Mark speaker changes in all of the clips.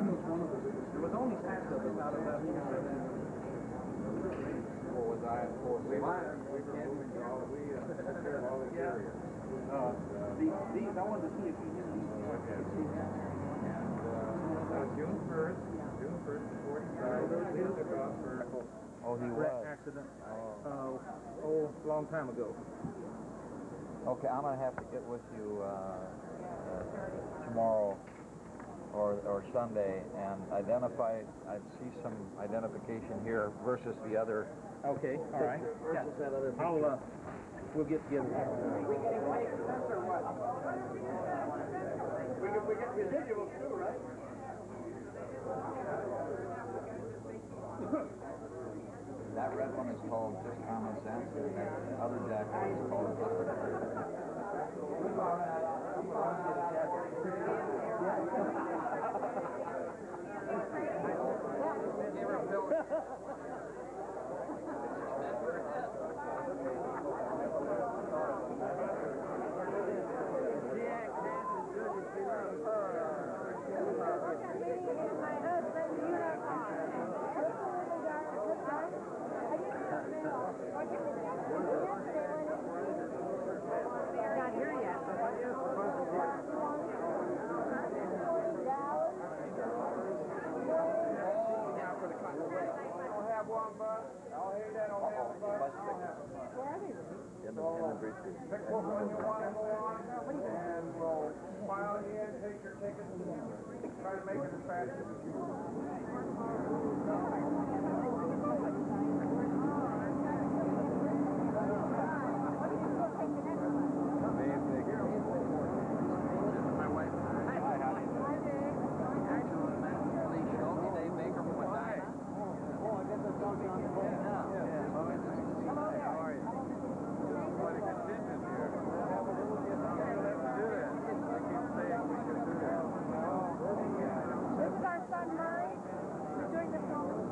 Speaker 1: was only 6 of us out of that.
Speaker 2: What was I in for? We can't all the areas.
Speaker 1: These, I wanted to see if you knew these.
Speaker 2: And June 1st before he died, he took off for...
Speaker 3: Oh, he was?
Speaker 1: Accident. Long time ago.
Speaker 3: Okay, I'm going to have to get with you tomorrow or Sunday and identify, I'd see some identification here versus the other.
Speaker 1: Okay, all right. Yeah. We'll get together. We get residuals too, right?
Speaker 3: That red one is called Just Common Sense, and that other jacket is called
Speaker 2: Pick one when you want to go on, and we'll file you in, take your tickets, and try to make it as fast as you can.
Speaker 1: My wife. Hi, honey. Actually, Lee Schultz, Dave Baker from Medina. Oh, I guess that's on the phone now. Hello there. How are you?
Speaker 2: Quite a contingent here. You'll have to do that. I keep saying we should do that.
Speaker 4: This is our son Murray. We're doing this all this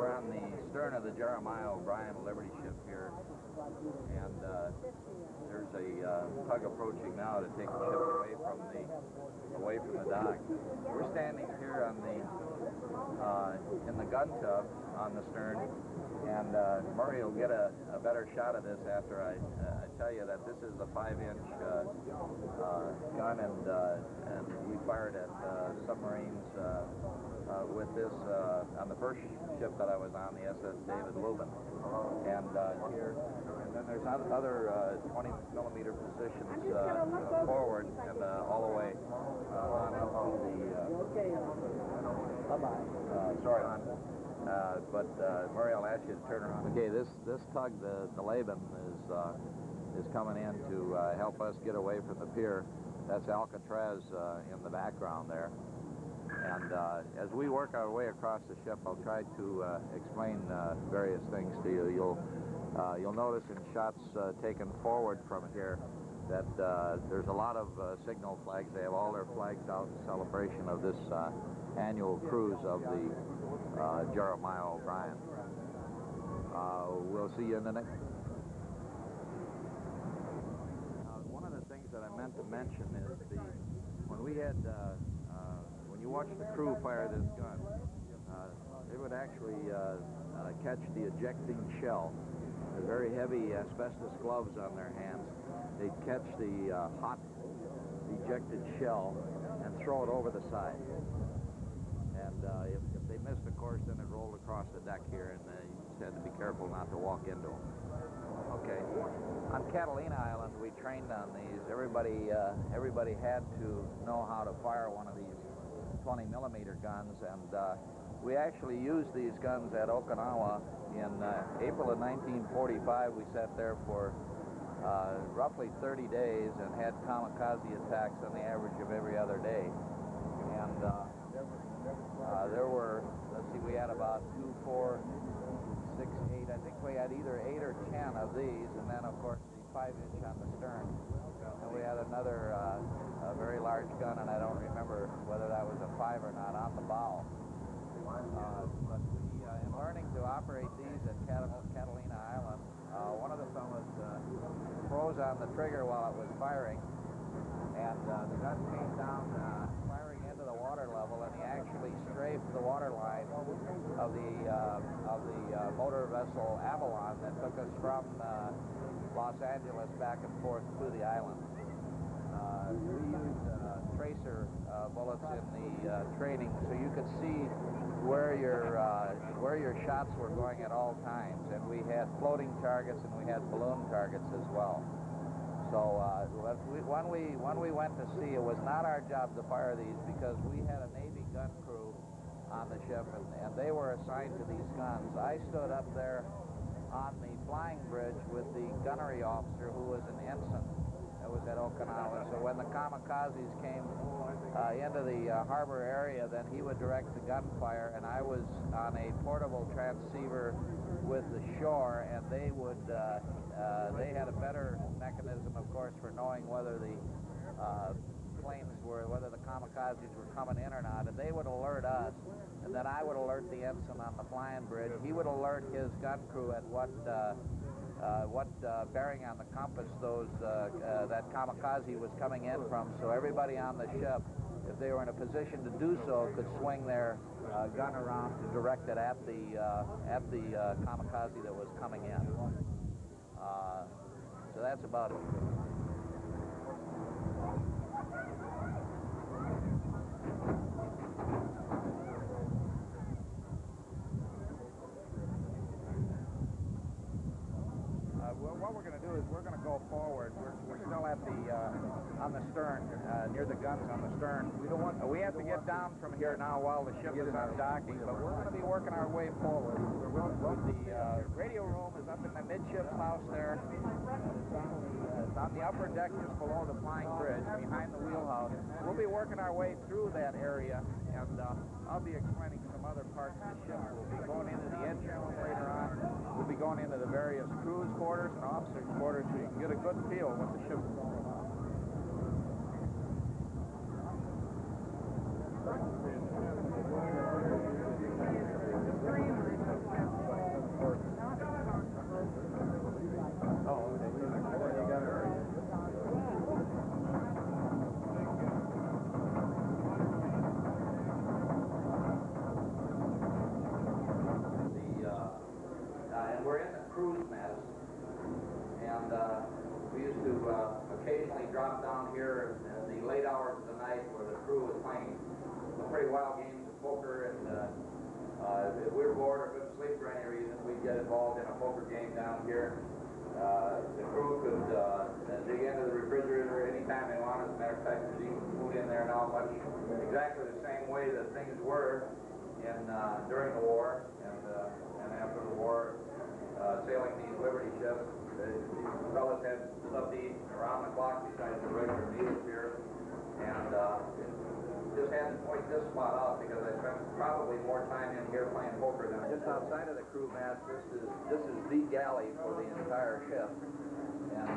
Speaker 3: we're on the stern of the Jeremiah O'Brien Liberty ship here, and there's a tug approaching now to take the ship away from the dock. We're standing here on the in the gun tub on the stern, and Murray will get a better shot of this after I tell you that this is a 5-inch gun, and we fired at submarines with this on the first ship that I was on, the SS David Lubin, and here, and then there's other 20-millimeter positions forward and all the way on up to the. Sorry, hon. But Murray, I'll ask you to turn around. Okay, this tug, the Laban, is coming in to help us get away from the pier. That's Alcatraz in the background there. And as we work our way across the ship, I'll try to explain various things to you. You'll notice in shots taken forward from here that there's a lot of signal flags. They have all their flags out in celebration of this annual cruise of the Jeremiah O'Brien. We'll see you in the next. One of the things that I meant to mention is when we had when you watch the crew fire this gun, they would actually catch the ejecting shell. The very heavy asbestos gloves on their hands. They'd catch the hot ejected shell and throw it over the side. And if they missed the course, then it rolled across the deck here, and you just had to be careful not to walk into them. Okay. On Catalina Island, we trained on these. Everybody had to know how to fire one of these 20-millimeter guns, and we actually used these guns at Okinawa in April of 1945. We sat there for roughly 30 days and had kamikaze attacks on the average of every other day. And there were, let's see, we had about 2, 4, 6, 8, I think we had either 8 or 10 of these, and then of course the 5-inch on the stern. And we had another a very large gun, and I don't remember whether that was a 5 or not, on the bow. But we, in learning to operate these at Catalina Island, one of the fellows froze on the trigger while it was firing, and the gun came down firing into the water level, and he actually strafed the water line of the motor vessel Avalon that took us from Los Angeles back and forth to the island. We used tracer bullets in the training, so you could see where your shots were going at all times, and we had floating targets and we had balloon targets as well. So when we went to sea, it was not our job to fire these because we had a Navy gun crew on the ship, and they were assigned to these guns. I stood up there on the flying bridge with the gunnery officer who was an ensign that was at Okinawa. So when the kamikazes came into the harbor area, then he would direct the gunfire, and I was on a portable transceiver with the shore, and they would they had a better mechanism, of course, for knowing whether the whether the kamikazes were coming in or not, and they would alert us, and then I would alert the ensign on the flying bridge. He would alert his gun crew at what bearing on the compass that kamikaze was coming in from, so everybody on the ship, if they were in a position to do so, could swing their gun around to direct it at the kamikaze that was coming in. So that's about it. What we're going to do is we're going to go forward. We're still at the on the stern, near the guns on the stern. We have to get down from here now while the ship is undocking, but we're going to be working our way forward. The radio room is up in the midships house there. It's on the upper deck just below the flying bridge, behind the wheelhouse. We'll be working our way through that area, and I'll be explaining some other parts of the ship. We'll be going into the engine room later on. We'll be going into the various crew's quarters and officers' quarters so you can get a good feel of what the ship is all about. and we used to occasionally drop down here in the late hours of the night where the crew was playing some pretty wild games of poker, and if we were bored or couldn't sleep for any reason, we'd get involved in a poker game down here. The crew could dig into the refrigerator anytime they wanted. As a matter of fact, there's even food in there now, much exactly the same way that things were during the war and after the war, sailing these Liberty ships. These fellas had stuff to eat around the clock besides the regular meals here, and just had to point this spot out because I spent probably more time in here playing poker than just outside of the crew mast. This is the galley for the entire ship, and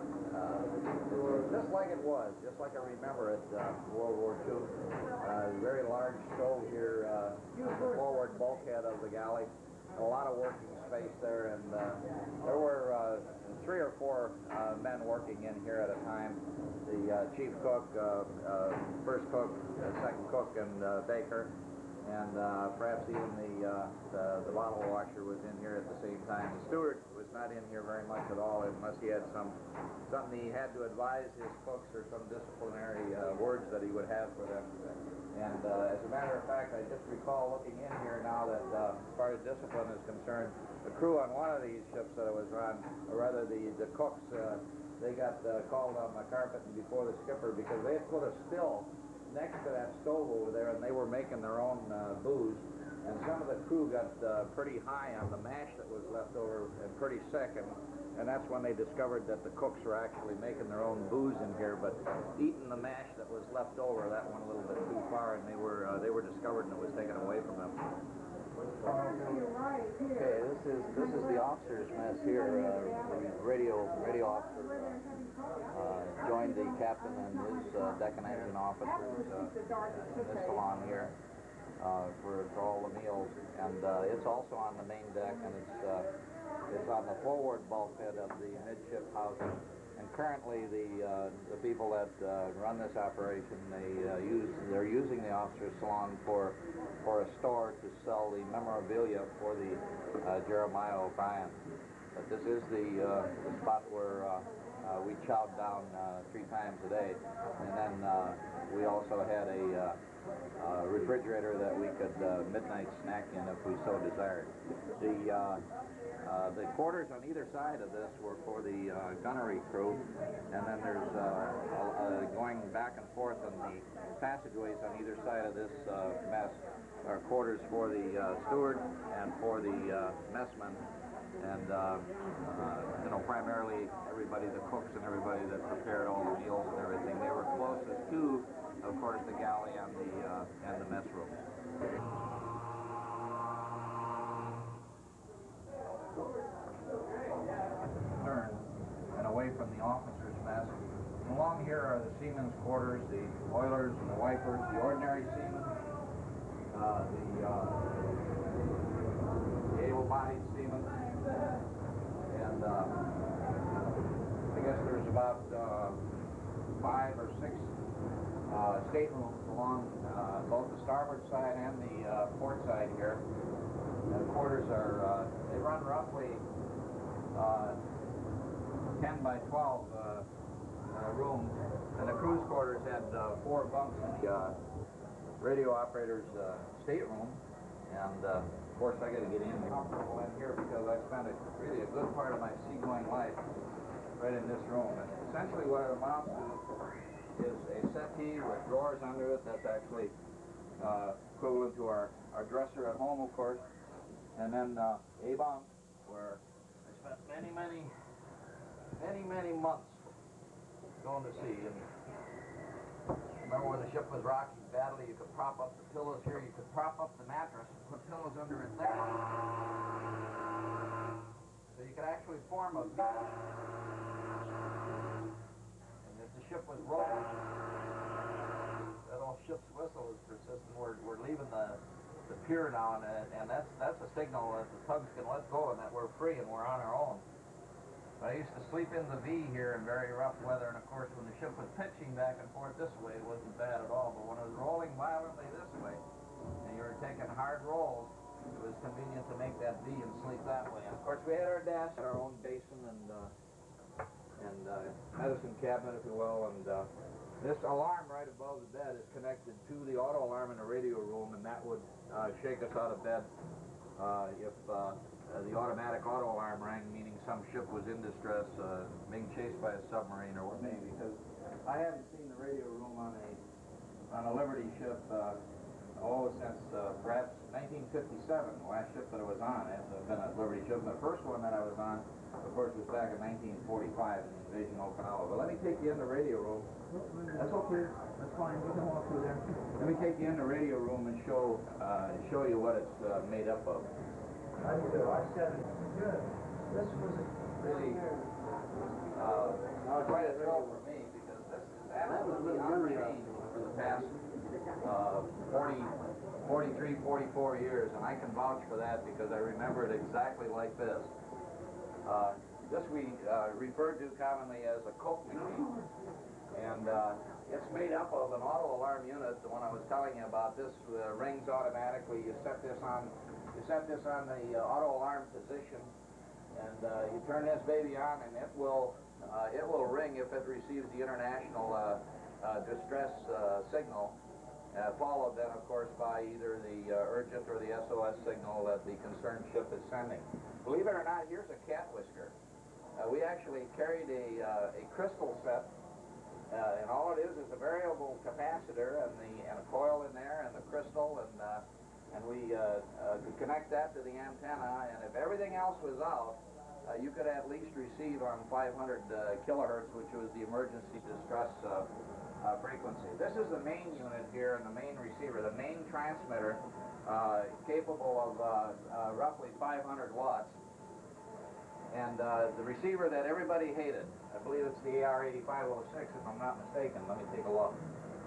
Speaker 3: just like it was, just like I remember it, World War II. Very large stove here, the forward bulkhead of the galley. A lot of working space there, and there were 3 or 4 men working in here at a time. The chief cook, first cook, second cook, and baker, and perhaps even the bottle washer was in here at the same time. The steward was not in here very much at all, unless he had something he had to advise his cooks or some disciplinary words that he would have for them. And as a matter of fact, I just recall looking in here now that as far as discipline is concerned, the crew on one of these ships that I was on, or rather the cooks, they got called on the carpet before the skipper because they had put a still next to that stove over there, and they were making their own booze. And some of the crew got pretty high on the mash that was left over and pretty sick, and that's when they discovered that the cooks were actually making their own booze in here, but eating the mash that was left over, that went a little bit too far, and they were discovered and it was taken away from them. Okay, this is the officers' mess here. The radio officer joined the captain and his deck and engine officers in this salon here for all the meals, and it's also on the main deck, and it's on the forward bulkhead of the midship housing. And currently, the people that run this operation, they're using the officers' salon for a store to sell the memorabilia for the Jeremiah O'Brien. But this is the spot where we chowed down 3 times a day, and then we also had a refrigerator that we could midnight snack in if we so desired. The quarters on either side of this were for the gunnery crew, and then there's going back and forth in the passageways on either side of this mess are quarters for the steward and for the messmen, and you know, primarily everybody, the cooks and everybody that prepared all the meals and everything. They were closest to, of course, the galley and the mess room. Turn and away from the officers' mess. And along here are the seamen's quarters, the oilers and the wipers, the ordinary seamen, the able-bodied seamen, and I guess there's about 5 or 6 staterooms along both the starboard side and the port side here. The quarters are, they run roughly 10 by 12 rooms, and the crew's quarters had 4 bunks in the radio operator's stateroom, and of course I got to get in comfortable in here because I spent really a good part of my seagoing life right in this room. And essentially what it amounts to is a settee with drawers under it. That's actually equivalent to our dresser at home, of course, and then a bunk where I spent many months going to sea. And remember when the ship was rocking badly, you could prop up the pillows here, you could prop up the mattress and put pillows under it there. So you could actually form a V. And if the ship was rolling, that old ship's whistle is persistent. We're leaving the pier now, and that's a signal that the tugs can let go and that we're free and we're on our own. But I used to sleep in the V here in very rough weather, and of course when the ship was pitching back and forth this way, it wasn't bad at all. But when it was rolling violently this way, and you were taking hard rolls, it was convenient to make that V and sleep that way. And of course we had our desk, our own basin, and medicine cabinet, if you will, and this alarm right above the bed is connected to the auto alarm in the radio room, and that would shake us out of bed if the automatic auto alarm rang, meaning some ship was in distress, being chased by a submarine or what may be. Because I haven't seen the radio room on a Liberty ship since perhaps 1957, the last ship that I was on. It had been a Liberty ship. And the first one that I was on, of course, was back in 1945 in the invasion of Okinawa. But let me take you in the radio room. That's okay. That's fine. You can walk through there. Let me take you in the radio room and show you what it's made up of.
Speaker 1: I do. I said it. Good. This was
Speaker 3: Really, quite a thrill for me because this is absolutely unchanged for the past 43, 44 years, and I can vouch for that because I remember it exactly like this. This we refer to commonly as a Coke machine, and it's made up of an auto alarm unit. The one I was telling you about, this rings automatically. You set this on the auto alarm position, and you turn this baby on, and it will ring if it receives the international distress signal. Followed then, of course, by either the urgent or the SOS signal that the concerned ship is sending. Believe it or not, here's a cat whisker. We actually carried a crystal set, and all it is a variable capacitor and a coil in there and the crystal, and we could connect that to the antenna, and if everything else was out, you could at least receive on 500 kilohertz, which was the emergency distress frequency. This is the main unit here and the main receiver, the main transmitter, capable of roughly 500 watts. And the receiver that everybody hated, I believe it's the AR-8506 if I'm not mistaken. Let me take a look.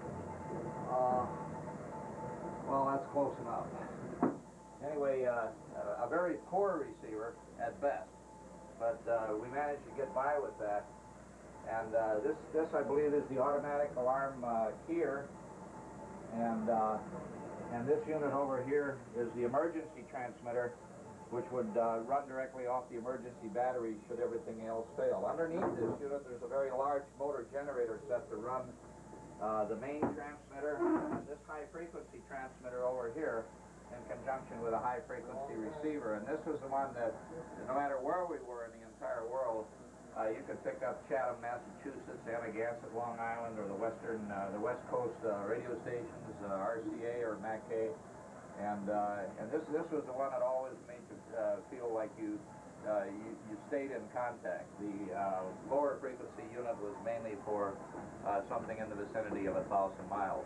Speaker 3: Well, that's close enough. Anyway, a very poor receiver at best, but we managed to get by with that. And this, I believe, is the automatic alarm keyer, and this unit over here is the emergency transmitter, which would run directly off the emergency battery should everything else fail. Underneath this unit, there's a very large motor generator set to run the main transmitter and this high-frequency transmitter over here in conjunction with a high-frequency receiver. And this was the one that, no matter where we were in the entire world, you could pick up Chatham, Massachusetts, Amagansett, Long Island, or the West Coast radio stations, RCA or MAC-K, and this was the one that always made you feel like you stayed in contact. The lower frequency unit was mainly for something in the vicinity of 1,000 miles.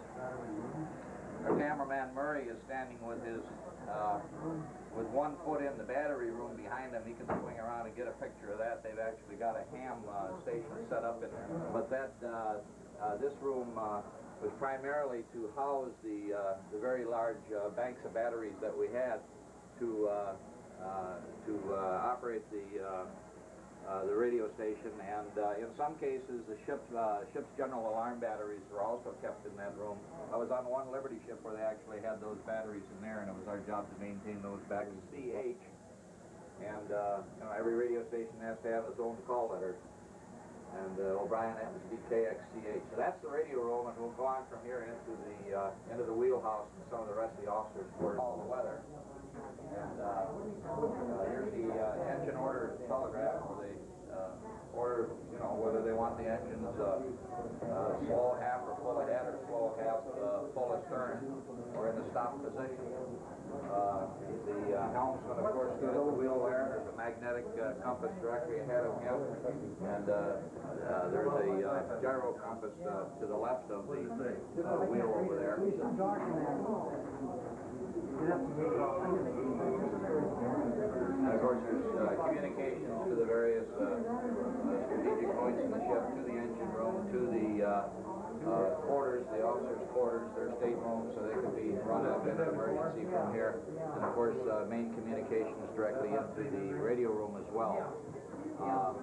Speaker 3: Our cameraman Murray is standing with his with one foot in the battery room behind him. He can swing around and get a picture of that. They've actually got a ham station set up in there. But that this room was primarily to house the very large banks of batteries that we had to operate the radio station, and in some cases the ship's general alarm batteries were also kept in that room. I was on one Liberty ship where they actually had those batteries in there, and it was our job to maintain those back to CH. And you know, every radio station has to have its own call letter, and O'Brien had to speak KXCH. So that's the radio room, and we'll go on from here into the wheelhouse and some of the rest of the officers' quarters. All the weather. And here's the engine order telegraph where they order, you know, whether they want the engines slow half or full ahead, or slow half full astern, or in the stop position. The helmsman, of course, got the wheel there. There's a magnetic compass directly ahead of him, and there's a gyro compass to the left of the wheel over there. And of course, there's communications to the various strategic points in the ship, to the engine room, to the quarters, the officers' quarters, their staterooms, so they can be run up in an emergency from here. And of course, main communications directly into the radio room as well. On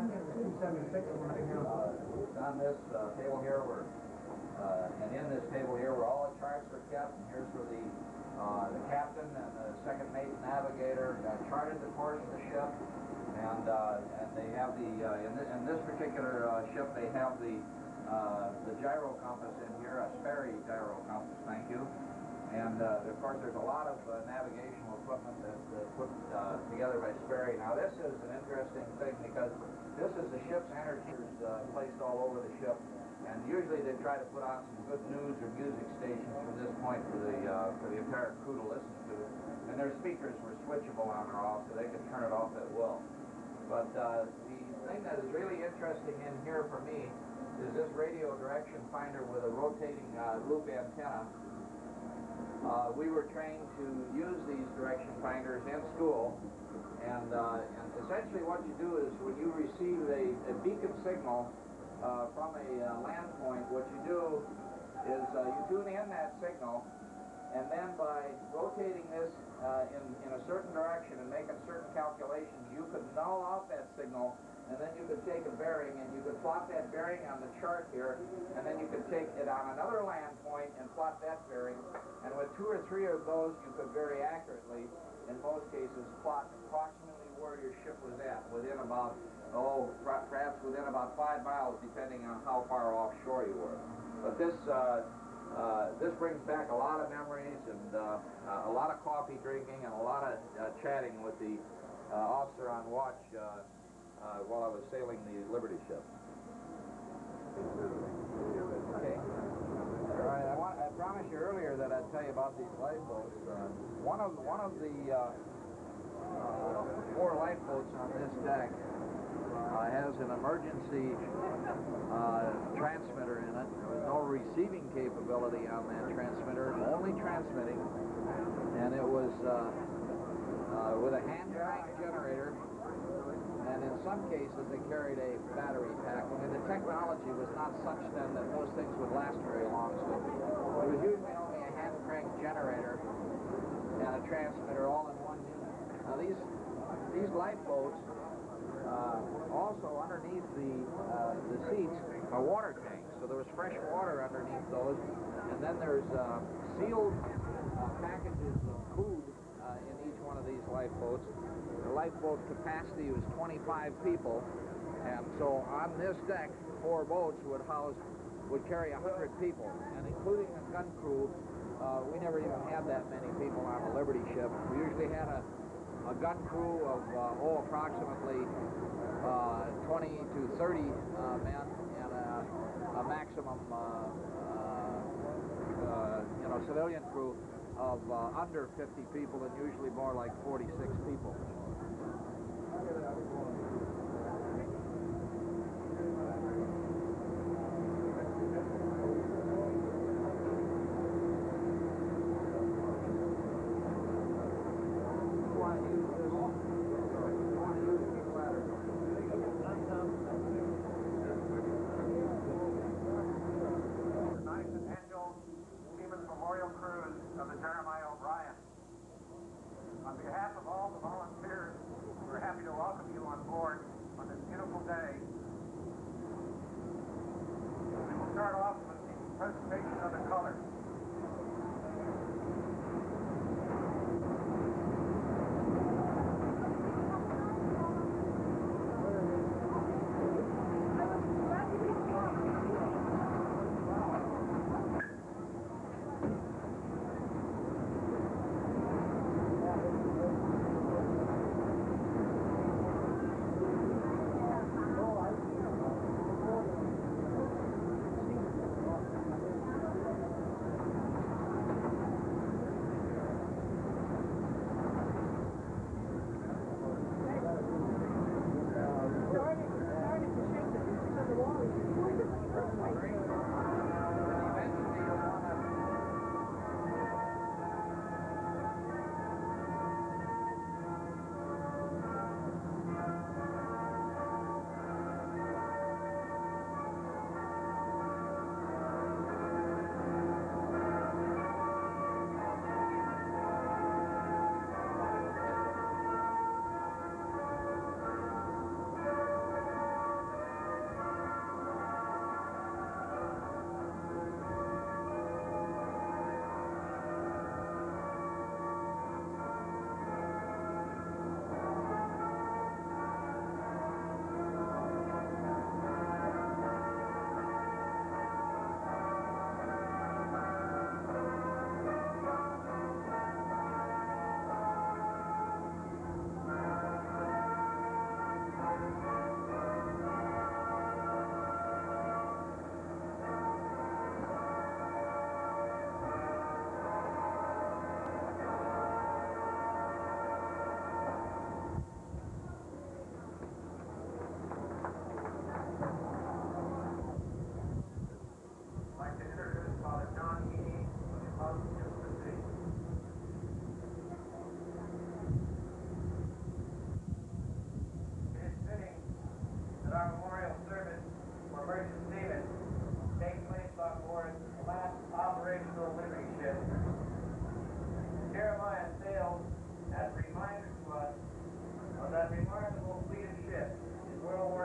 Speaker 3: this table here, and in this table here, where all the charts are kept, and here's where the captain and the second mate navigator charted the course of the ship, and they have in this particular ship, they have the gyro compass in here, a Sperry gyro compass, thank you. And of course, there's a lot of navigational equipment that's put together by Sperry. Now, this is an interesting thing because this is the ship's energy placed all over the ship, and usually they try to put on some good news or music stations from this point for the entire crew to listen to. And their speakers were switchable on or off, so they could turn it off at will. But the thing that is really interesting in here for me is this radio direction finder with a rotating loop antenna. We were trained to use these direction finders in school, and essentially what you do is when you receive a beacon signal from a land point, what you do is you tune in that signal, and then by rotating this in a certain direction and making certain calculations, you could null out that signal, and then you could take a bearing and you could plot that bearing on the chart here, and then you could take it on another land point and plot that bearing, and with 2 or 3 of those you could very accurately, in most cases, plot approximately where your ship was at, within about, perhaps within about 5 miles, depending on how far offshore you were. But this brings back a lot of memories and a lot of coffee drinking and a lot of chatting with the officer on watch while I was sailing the Liberty ship. Okay. All right. I promised you earlier that I'd tell you about these lifeboats. One of the 4 lifeboats on this deck has an emergency transmitter in it. There was no receiving capability on that transmitter, only transmitting, and it was with a hand crank generator. And in some cases, they carried a battery pack. I mean, the technology was not such then that those things would last very long. So it was usually only a hand crank generator and a transmitter all in one unit. Now, these lifeboats, also underneath the seats are water tanks. So there was fresh water underneath those. And then there's sealed packages of food in each one of these lifeboats. The lifeboat capacity was 25 people, and so on this deck, 4 boats would carry 100 people, and including a gun crew, we never even had that many people on a Liberty ship. We usually had a gun crew of approximately 20 to 30 men, and a maximum civilian crew of under 50 people, and usually more like 46 people.
Speaker 2: On behalf of all the volunteers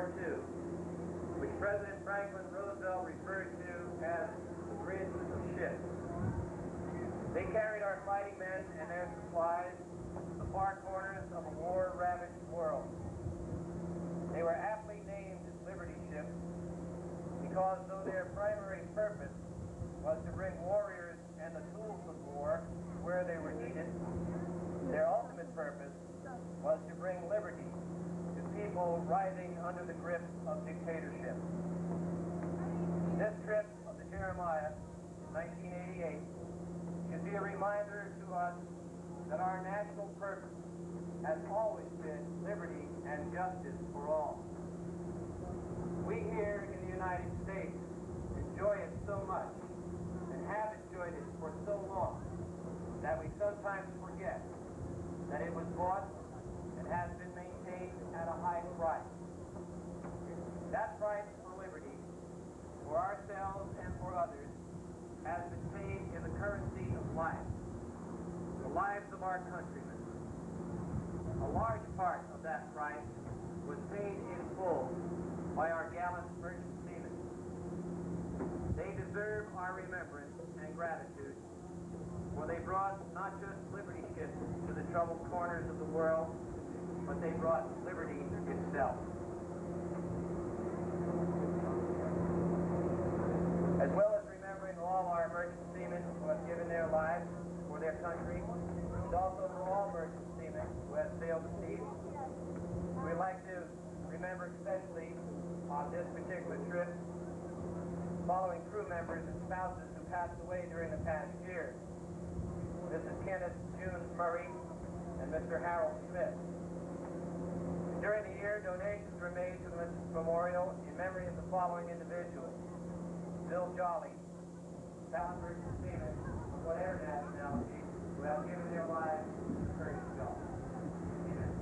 Speaker 5: II, which President Franklin Roosevelt referred to as the bridge of ships. They carried our fighting men and their supplies to the far corners of a war-ravaged world. They were aptly named Liberty ships because though their primary purpose was to bring warriors and the tools of war where they were needed, their ultimate purpose was to bring liberty to people writhing under the grip of dictatorship. This trip of the Jeremiah in 1988 should be a reminder to us that our national purpose has always been liberty and justice for all. We here in the United States enjoy it so much and have enjoyed it for so long that we sometimes forget that it was bought and has been maintained at a high price. That price for liberty, for ourselves and for others, has been paid in the currency of life, the lives of our countrymen. A large part of that price was paid in full by our gallant merchant seamen. They deserve our remembrance and gratitude, for they brought not just liberty ships to the troubled corners of the world, but they brought liberty itself. As well as remembering all our merchant seamen who have given their lives for their country, and also to all merchant seamen who have sailed the seas, we'd like to remember especially on this particular trip following crew members and spouses who passed away during the past year. Mrs. Kenneth June Murray and Mr. Harold Smith. During the year, donations were made to the memorial in memory of the following individuals: Bill Jolly, South Merchant seamen, whatever nationality, who have given their lives to courage God. Amen.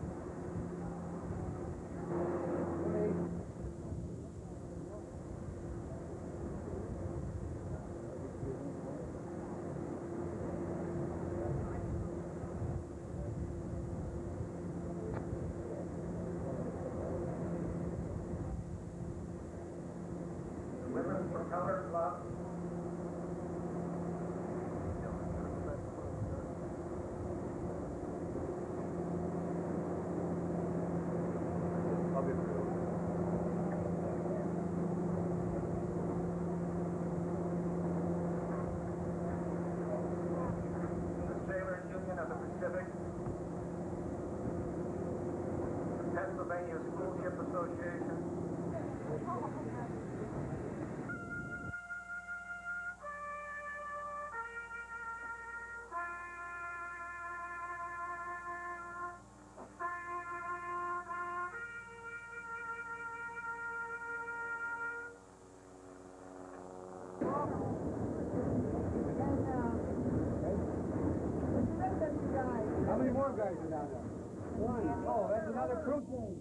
Speaker 5: Women from Color Club. Of the Pacific, the Pennsylvania School Ship Association,
Speaker 2: How many more guys are down there? One. Oh, that's another crew team.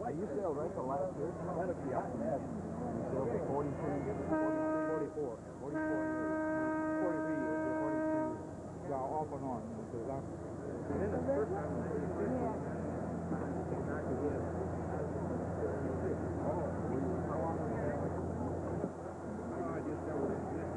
Speaker 3: You sailed rifle last year?
Speaker 6: Quite a few.
Speaker 3: You sailed for 42,
Speaker 6: 44 years. 43 years, 42. Well, off and on, because I'm... And then the first time I was 50.
Speaker 4: Yeah.
Speaker 6: How long was that? No, I just know this kid.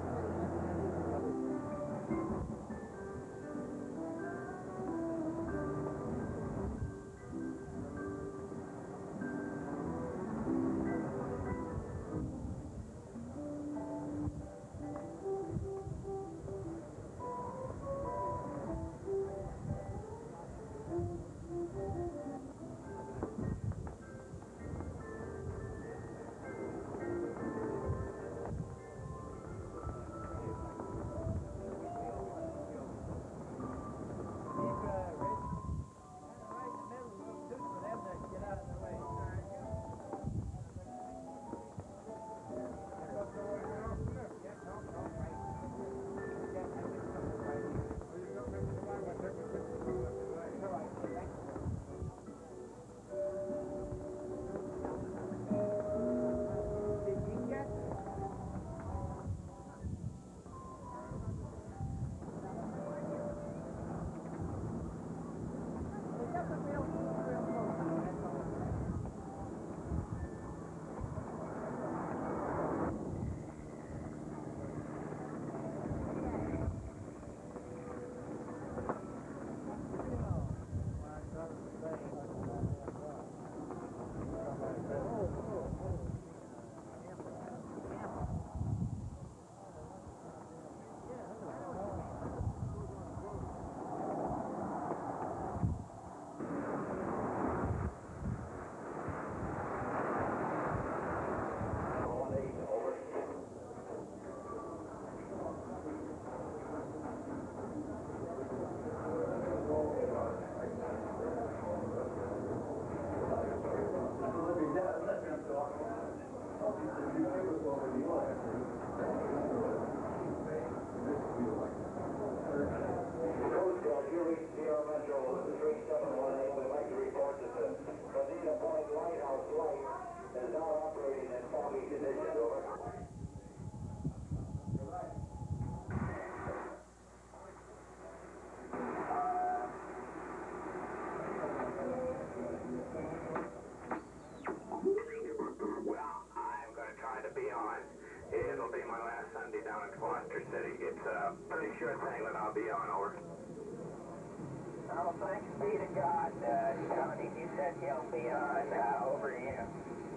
Speaker 5: Well, thanks be to God, Tony, he said he'll be on over here.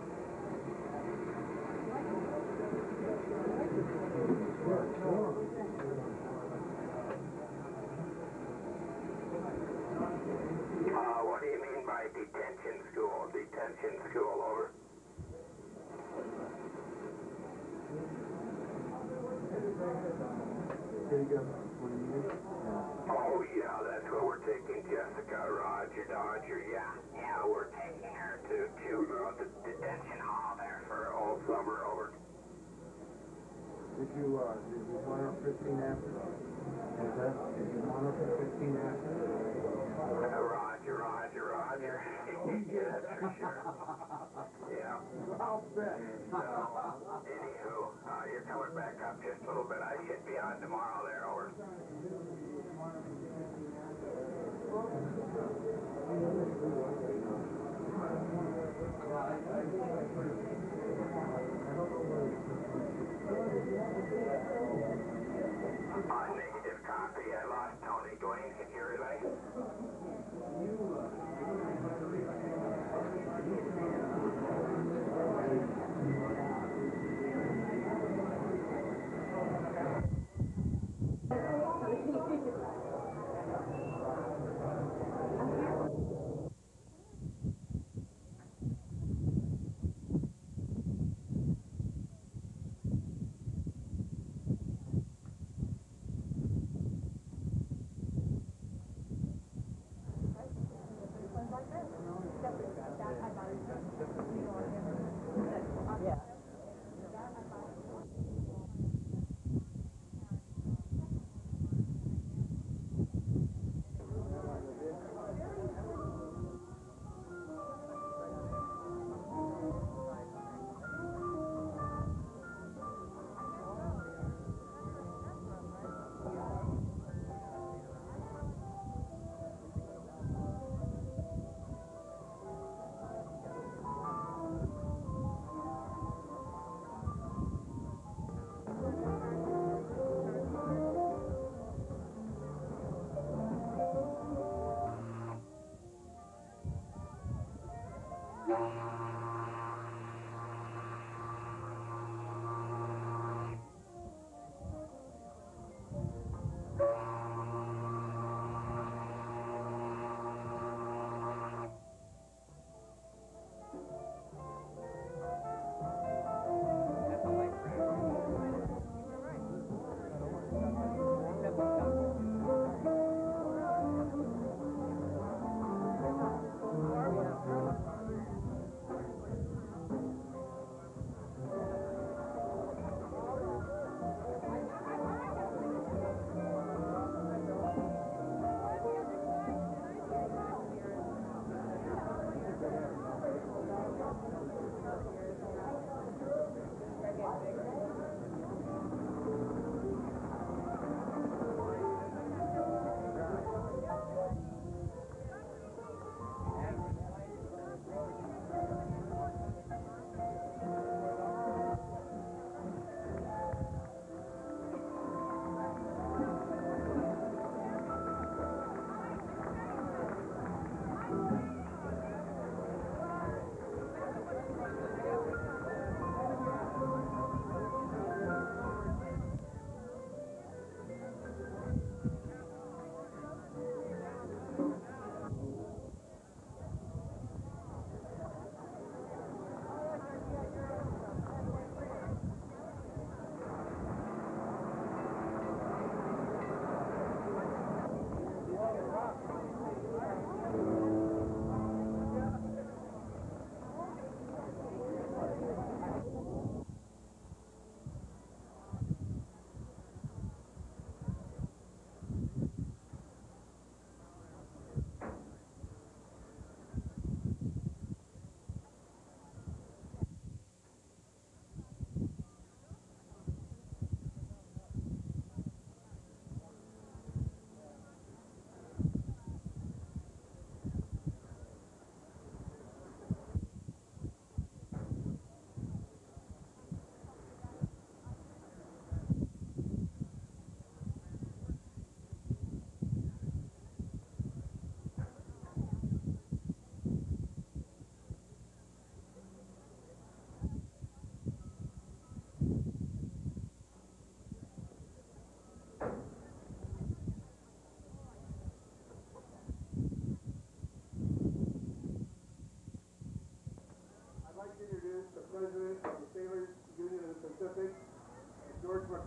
Speaker 5: What do you mean by detention school? Detention school, over. Oh, yeah, that's where we're taking Jessica. Roger, Dodger, yeah. Yeah, we're taking her to the detention hall there for all summer, over.
Speaker 6: Did you want her 15 after? What's that? Did you want her for 15 after?
Speaker 5: Roger. Yeah, that's for sure. Yeah.
Speaker 6: I'll bet.
Speaker 5: So, anywho, you're coming back up just a little bit. I should be on tomorrow there, over. Negative copy. I lost Tony Dwayne. Can you relay?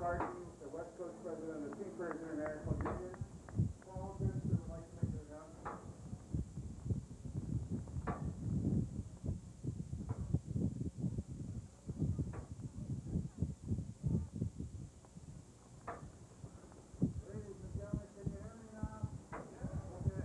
Speaker 2: McCarthy, the West Coast president of the Seafarers International Union. Paul Vincent would like to make an announcement. Ladies and gentlemen, can you hear me now? Okay.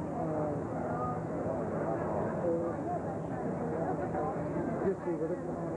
Speaker 6: Just see what it's